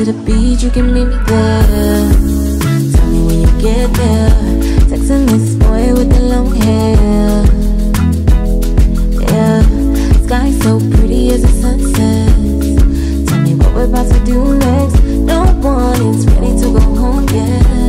to the beach, you can meet me there. Tell me when you get there. Texting this boy with the long hair. Yeah, sky so pretty as the sunset. Tell me what we're about to do next. No one is ready to go home yet.